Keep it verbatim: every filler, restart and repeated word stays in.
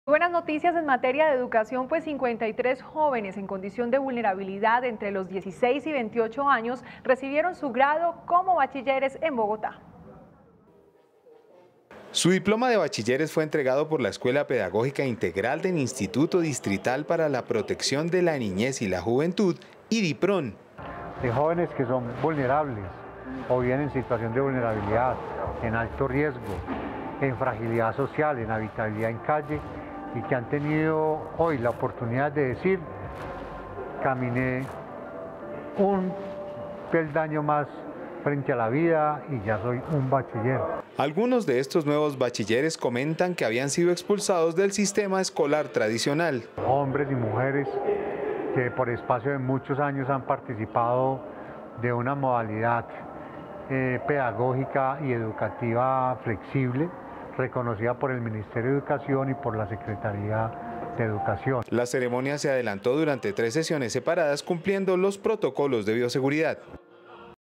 Buenas noticias en materia de educación, pues cincuenta y tres jóvenes en condición de vulnerabilidad entre los dieciséis y veintiocho años recibieron su grado como bachilleres en Bogotá. Su diploma de bachilleres fue entregado por la Escuela Pedagógica Integral del Instituto Distrital para la Protección de la Niñez y la Juventud, IDIPRON. De jóvenes que son vulnerables o bien en situación de vulnerabilidad, en alto riesgo, en fragilidad social, en habitabilidad en calle, y que han tenido hoy la oportunidad de decir: caminé un peldaño más frente a la vida y ya soy un bachiller. Algunos de estos nuevos bachilleres comentan que habían sido expulsados del sistema escolar tradicional. Hombres y mujeres que por espacio de muchos años han participado de una modalidad eh, pedagógica y educativa flexible, reconocida por el Ministerio de Educación y por la Secretaría de Educación. La ceremonia se adelantó durante tres sesiones separadas, cumpliendo los protocolos de bioseguridad.